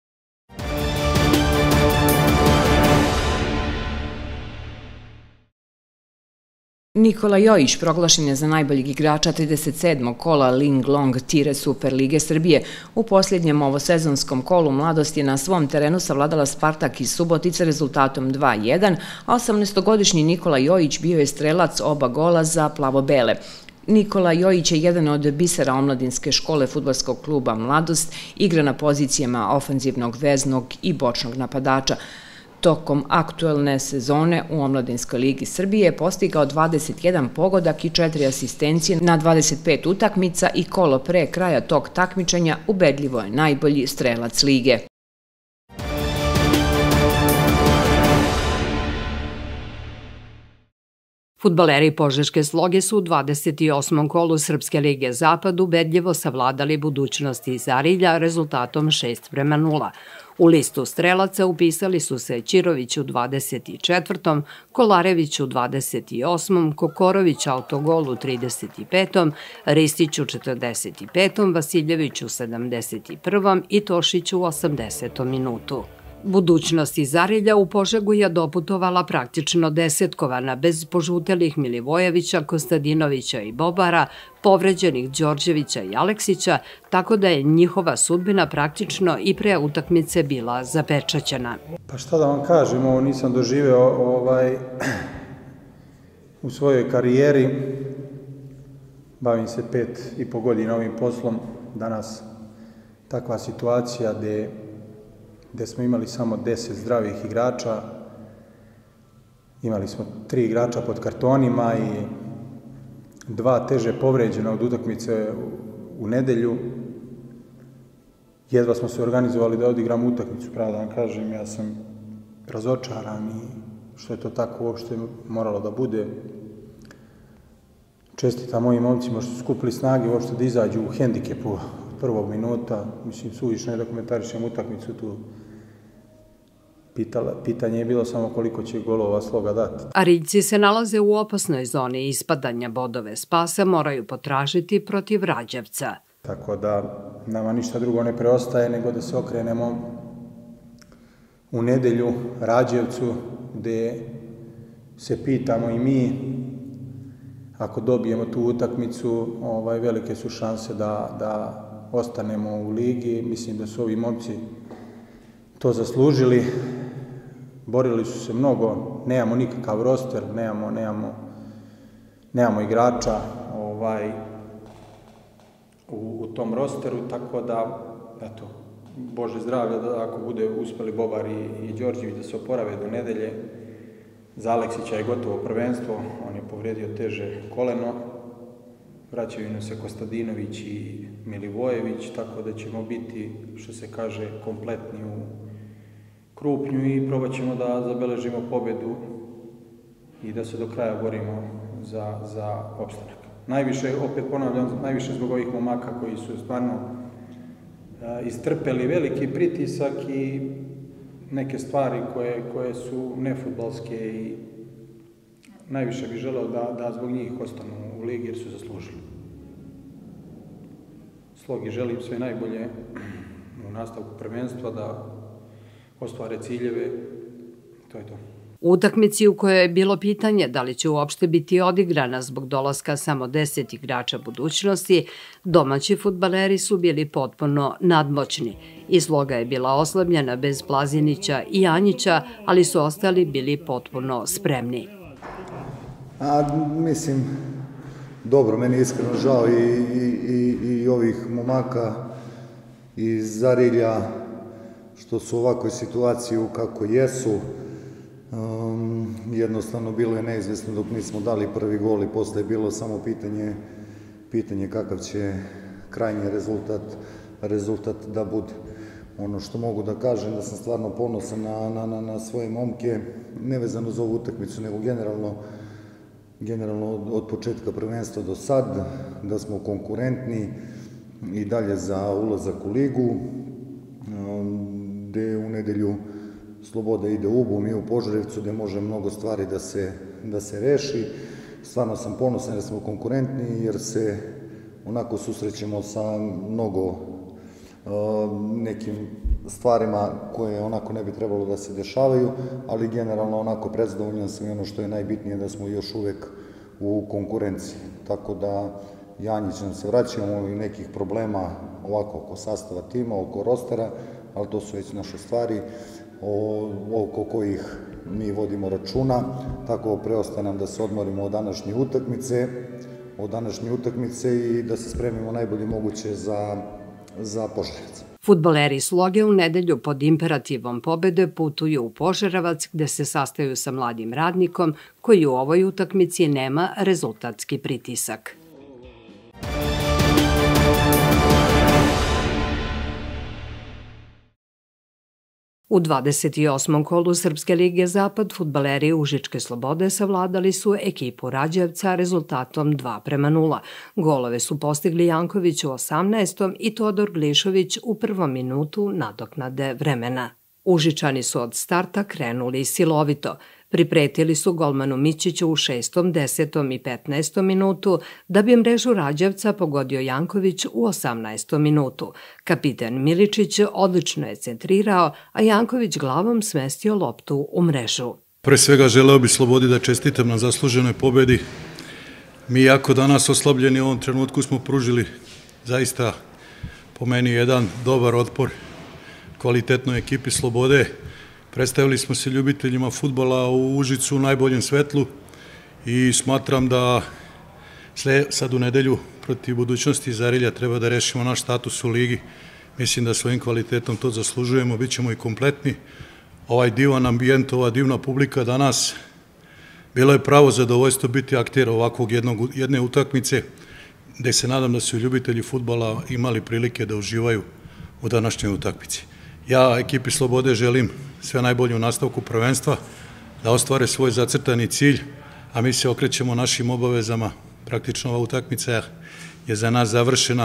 Nikola Jojić proglašen je za najboljeg igrača trideset sedmog kola Ling Long Tire Super Lige Srbije. U posljednjem ovosezonskom kolu mladost je na svom terenu savladala Spartak iz Subotice rezultatom dva jedan, a osamnaestogodišnji Nikola Jojić bio je strelac oba gola za plavo-bele. Nikola Jojić je jedan od bisera omladinske škole fudbalskog kluba Mladost, igra na pozicijama ofanzivnog veznog i bočnog napadača. Tokom aktuelne sezone u Omladinskoj ligi Srbije je postigao dvadeset jedan pogodak i četiri asistencije na dvadeset pet utakmica i kolo pre kraja tog takmičenja ubedljivo je najbolji strelac lige. Fudbaleri Požeške Sloge su u dvadeset osmom kolu Srpske lige Zapad ubedljivo savladali Budućnosti iz Arilja rezultatom šest prema nula. U listu strelaca upisali su se Ćirović u dvadeset četvrtom, Kolarević u dvadeset osmom, Kokorović autogol u trideset petom, Ristić u četrdeset petom, Vasiljević u sedamdeset prvom i Tošić u osamdesetom minutu. Budućnost iz Arilja u Požegu je doputovala praktično desetkovana, bez požutelih Milivojevića, Kostadinovića i Bobara, povređenih Đorđevića i Aleksića, tako da je njihova sudbina praktično i pre utakmice bila zapečaćena. Pa šta da vam kažem, ovo nisam doživeo ovaj, u svojoj karijeri. Bavim se pet i po godina ovim poslom. Danas takva situacija gde gde smo imali samo deset zdravih igrača, imali smo tri igrača pod kartonima i dva teže povređena od utakmice u nedelju. Jedva smo se organizovali da odigramo utakmicu, pravo da vam kažem, ja sam razočaran i što je to tako uopšte moralo da bude. Čestitam mojim momcima što su skupili snage uopšte da izađu u hendikepu prvog minuta, mislim, suvišno je da komentarišem utakmicu tu. Pitala, pitanje je bilo samo koliko će golova Sloga dati. Ariljci se nalaze u opasnoj zoni ispadanja, bodove spasa moraju potražiti protiv Rađevca. Tako da nama ništa drugo ne preostaje nego da se okrenemo u nedelju Rađevcu, gde se pitamo i mi, ako dobijemo tu utakmicu, ovaj, velike su šanse da, da ostanemo u ligi. Mislim da su ovi momci to zaslužili. Borili su se mnogo, nemamo nikakav roster, nemamo, nemamo, nemamo igrača ovaj, u, u tom rosteru, tako da, eto, Bože zdravlja, da ako bude uspeli Bobar i, i Đorđević da se oporave do nedelje. Za Aleksića je gotovo prvenstvo, on je povredio teže koleno, vraćaju nam se Kostadinović i Milivojević, tako da ćemo biti, što se kaže, kompletni u Krupnju i probat ćemo da zabeležimo pobedu i da se do kraja borimo za, za opstanak. Najviše, opet ponavljam, najviše zbog ovih momaka koji su stvarno a, istrpeli veliki pritisak i neke stvari koje, koje su nefudbalske i najviše bih želeo da, da zbog njih ostanu u ligi jer su zaslužili. Slogi želim sve najbolje u nastavku prvenstva, da ostvare ciljeve, to je to. U utakmici u kojoj je bilo pitanje da li će uopšte biti odigrana zbog dolaska samo deset igrača budućnosti, domaći fudbaleri su bili potpuno nadmoćni. Izloga je bila oslabljena bez Plazinića i Anjića, ali su ostali bili potpuno spremni. A, mislim, dobro, meni je iskreno žao i, i, i ovih momaka iz Zarilja što su u ovakvoj situaciji kako jesu. Um, jednostavno bilo je neizvjesno dok nismo dali prvi gol i posle je bilo samo pitanje, pitanje kakav će krajnji rezultat, rezultat da bude. Ono što mogu da kažem da sam stvarno ponosan na, na, na, na svoje momke, nevezano za ovu utakmicu, nego generalno, generalno od, od početka prvenstva do sad, da smo konkurentni i dalje za ulazak u ligu, gde u nedelju Sloboda ide u Ubu, mi u Požarevcu, gde može mnogo stvari da se, da se reši. Stvarno sam ponosan jer smo konkurentni, jer se onako susrećemo sa mnogo uh, nekim stvarima koje onako ne bi trebalo da se dešavaju, ali generalno onako predzadovoljan sam i ono što je najbitnije da smo još uvek u konkurenciji. Tako da Janjić nam se vraćamo i nekih problema ovako oko sastava tima, oko rostera, ali to su već naše stvari oko kojih mi vodimo računa. Tako preostaje nam da se odmorimo od današnje utakmice, od današnje utakmice i da se spremimo najbolje moguće za, za Požarevac. Fudbaleri Sloge u nedelju pod imperativom pobede putuju u Požarevac gde se sastaju sa mladim radnikom koji u ovoj utakmici nema rezultatski pritisak. U dvadeset osmom kolu Srpske lige Zapad fudbaleri Užičke Slobode savladali su ekipu Rađevca rezultatom dva prema nula. Golove su postigli Janković u osamnaestom i Todor Glišović u prvom minutu nadoknade vremena. Užičani su od starta krenuli silovito. Pripretili su golmanu Mićiću u šestom, desetom i petnaestom minutu, da bi mrežu Rađevca pogodio Janković u osamnaestom minutu. Kapiten Miličić odlično je centrirao, a Janković glavom smestio loptu u mrežu. Pre svega želeo bi Slobodi da čestitam na zasluženoj pobedi. Mi jako danas oslabljeni u ovom trenutku smo pružili zaista po meni jedan dobar otpor kvalitetnoj ekipi Slobode. Predstavili smo se ljubiteljima fudbala u Užicu u najboljem svetlu i smatram da sad u nedelju protiv Budućnosti Zarilja treba da rešimo naš status u ligi. Mislim da svojim kvalitetom to zaslužujemo, bit ćemo i kompletni. Ovaj divan ambijent, ova divna publika danas, bilo je pravo zadovoljstvo biti akter ovakvog jednog, jedne utakmice, gde se nadam da su ljubitelji fudbala imali prilike da uživaju u današnjoj utakmici. Ja ekipi Slobode želim sve najbolje u nastavku prvenstva, da ostvare svoj zacrtani cilj, a mi se okrećemo našim obavezama. Praktično ova utakmica je za nas završena.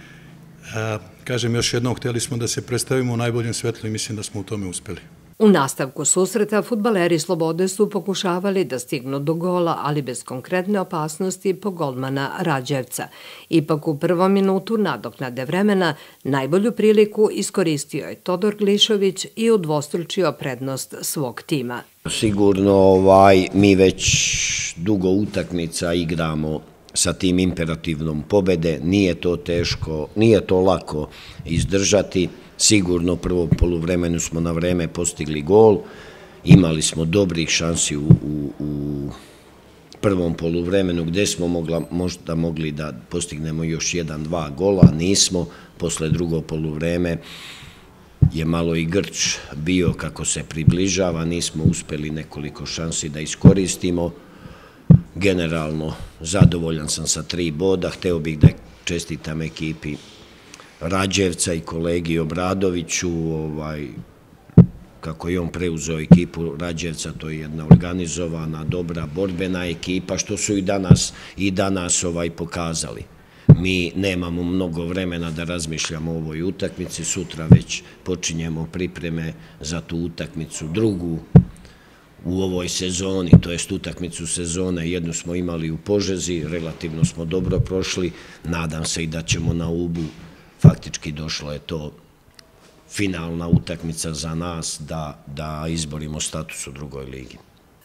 Kažem još jednom, hteli smo da se predstavimo u najboljem svetlu i mislim da smo u tome uspeli. U nastavku susreta fudbaleri Slobode su pokušavali da stignu do gola, ali bez konkretne opasnosti po golmana Rađevca. Ipak u prvom minutu nadoknade vremena najbolju priliku iskoristio je Todor Glišović i udvostručio prednost svog tima. Sigurno ovaj, mi već dugo utakmica igramo sa tim imperativnom pobede, nije to teško, nije to lako izdržati. Sigurno u prvom poluvremenu smo na vreme postigli gol, imali smo dobrih šansi u, u, u prvom poluvremenu gde smo mogla, možda mogli da postignemo još jedan, dva gola, nismo. Posle drugo poluvreme je malo i grč bio kako se približava, nismo uspeli nekoliko šansi da iskoristimo. Generalno zadovoljan sam sa tri boda, hteo bih da čestitam ekipi Rađevca i kolegi Obradoviću, ovaj, kako je on preuzeo ekipu Rađevca, to je jedna organizovana, dobra, borbena ekipa, što su i danas, i danas ovaj, pokazali. Mi nemamo mnogo vremena da razmišljamo o ovoj utakmici, sutra već počinjemo pripreme za tu utakmicu drugu u ovoj sezoni, to jest utakmicu sezone, jednu smo imali u Požegi, relativno smo dobro prošli, nadam se i da ćemo na Ubu, faktički došlo je to finalna utakmica za nas da, da izborimo status u drugoj ligi.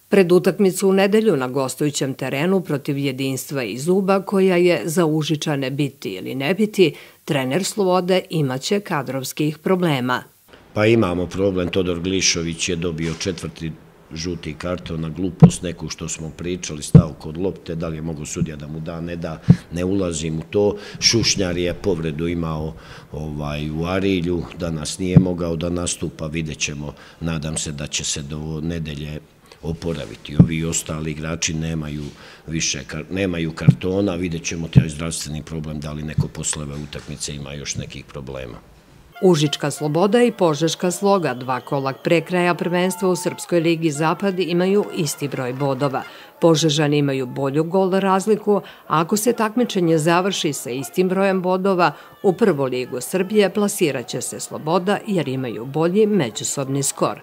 Pred utakmicu u nedelju na gostujućem terenu protiv Jedinstva i Zuba, koja je za Užičane biti ili ne biti, trener Slobode imaće kadrovskih problema. Pa imamo problem, Todor Glišović je dobio četvrti žuti karton na glupost, neku što smo pričali, stao kod lopte, da li je mogo sudija da mu da, ne da, ne ulazim u to. Šušnjar je povredu imao u Arilju, danas nije mogao da nastupa, vidjet ćemo, nadam se da će se do nedelje oporaviti. Ovi ostali igrači nemaju više, nemaju kartona, vidjet ćemo taj zdravstveni problem, da li neko posle ove utakmice ima još nekih problema. Užička Sloboda i Požeška Sloga, dva kola pre kraja prvenstva u Srpskoj ligi Zapad, imaju isti broj bodova. Požežani imaju bolju gol razliku, a ako se takmičenje završi sa istim brojem bodova, u prvu ligu Srbije plasiraće se Sloboda jer imaju bolji međusobni skor.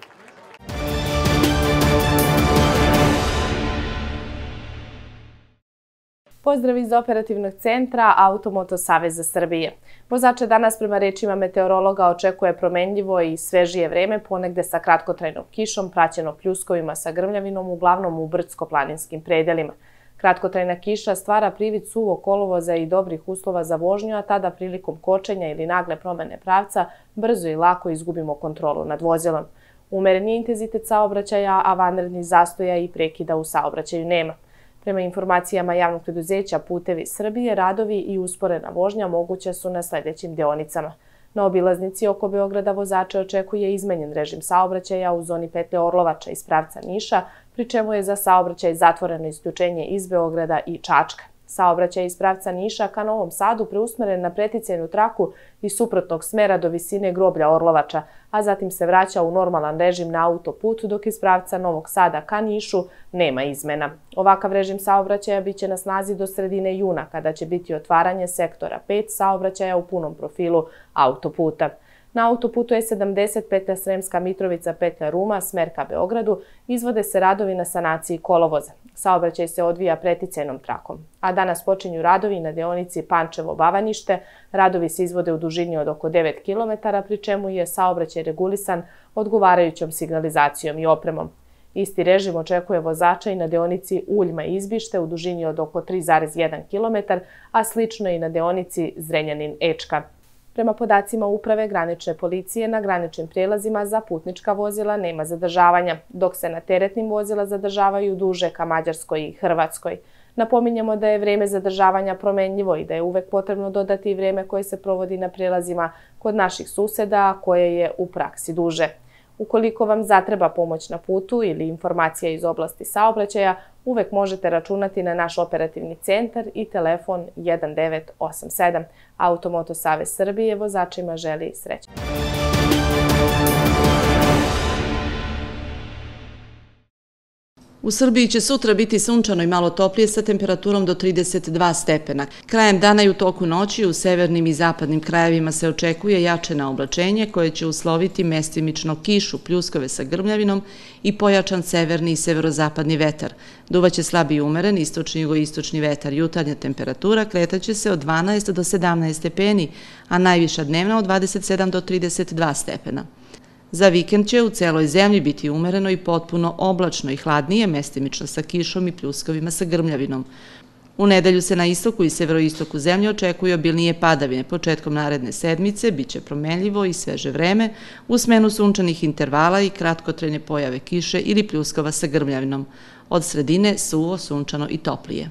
Pozdrav iz operativnog centra Automoto Saveza Srbije. Vozače danas prema rečima meteorologa očekuje promenljivo i svežije vreme, ponegde sa kratkotrajnom kišom, praćeno pljuskovima sa grmljavinom, uglavnom u brdsko-planinskim predelima. Kratkotrajna kiša stvara privid suvog kolovoza i dobrih uslova za vožnju, a tada prilikom kočenja ili nagle promene pravca brzo i lako izgubimo kontrolu nad vozilom. Umereni intenzitet saobraćaja, a vanrednih zastoja i prekida u saobraćaju nema. Prema informacijama javnog preduzeća Putevi Srbije, radovi i usporena vožnja moguće su na sledećim deonicama. Na obilaznici oko Beograda vozače očekuje izmenjen režim saobraćaja u zoni petlje Orlovača iz pravca Niša, pri čemu je za saobraćaj zatvoreno isključenje iz Beograda i Čačka. Saobraćaj iz pravca Niša ka Novom Sadu preusmeren na preticajnu traku iz suprotnog smera do visine groblja Orlovača, a zatim se vraća u normalan režim na autoput, dok iz pravca Novog Sada ka Nišu nema izmena. Ovakav režim saobraćaja biće na snazi do sredine juna, kada će biti otvaranje sektora pet saobraćaja u punom profilu autoputa. Na autoputu E sedamdeset petlja Sremska Mitrovica petlja Ruma, smer ka Beogradu, izvode se radovi na sanaciji kolovoza. Saobraćaj se odvija preticajnom trakom. A danas počinju radovi na deonici Pančevo-Bavanište. Radovi se izvode u dužini od oko devet kilometara, pri čemu je saobraćaj regulisan odgovarajućom signalizacijom i opremom. Isti režim očekuje vozača i na deonici Uljma-Izbište u dužini od oko tri zarez jedan kilometar, a slično i na deonici Zrenjanin-Ečka. Prema podacima Uprave granične policije, na graničnim prijelazima za putnička vozila nema zadržavanja, dok se na teretnim vozila zadržavaju duže ka Mađarskoj i Hrvatskoj. Napominjemo da je vreme zadržavanja promenljivo i da je uvek potrebno dodati vreme koje se provodi na prijelazima kod naših suseda, a koje je u praksi duže. Ukoliko vam zatreba pomoć na putu ili informacija iz oblasti saobraćaja, uvek možete računati na naš operativni centar i telefon jedan devet osam sedam. Automoto Savez Srbije vozačima želi sreću. U Srbiji će sutra biti sunčano i malo toplije sa temperaturom do trideset dva stepena. Krajem dana i u toku noći u severnim i zapadnim krajevima se očekuje jačeno oblačenje koje će usloviti mestimično kišu, pljuskove sa grmljavinom i pojačan severni i severozapadni vetar. Duvaće slab i umeren istočni i jugoistočni vetar. Jutarnja temperatura kretaće se od dvanaest do sedamnaest stepeni, a najviša dnevna od dvadeset sedam do trideset dva stepena. Za vikend će u celoj zemlji biti umereno i potpuno oblačno i hladnije, mestimično sa kišom i pljuskovima sa grmljavinom. U nedelju se na istoku i severoistoku zemlje očekuju obilnije padavine. Početkom naredne sedmice biće promenljivo i sveže vreme u smenu sunčanih intervala i kratkotrajne pojave kiše ili pljuskova sa grmljavinom. Od sredine suvo, sunčano i toplije.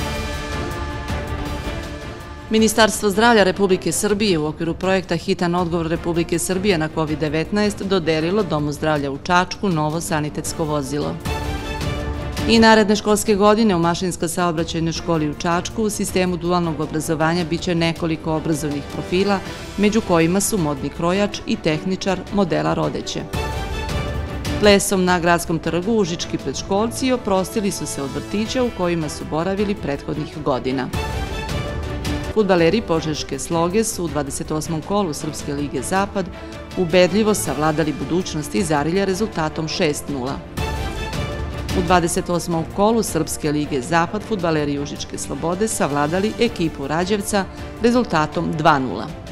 Ministarstvo zdravlja Republike Srbije u okviru projekta Hitan odgovor Republike Srbije na kovid devetnaest dodelilo Domu zdravlja u Čačku novo sanitetsko vozilo. I naredne školske godine u Mašinsko-saobraćajnoj školi u Čačku u sistemu dualnog obrazovanja biće nekoliko obrazovnih profila, među kojima su modni krojač i tehničar modela rodeće. Plesom na Gradskom trgu užički predškolci oprostili su se od vrtića u kojima su boravili prethodnih godina. Fudbaleri Požeške Sloge su u dvadeset osmom kolu Srpske lige Zapad ubedljivo savladali budućnost iz Arilja rezultatom šest nula. U dvadeset osmom kolu Srpske lige Zapad fudbaleri Užičke Slobode savladali ekipu Rađevca rezultatom dva nula.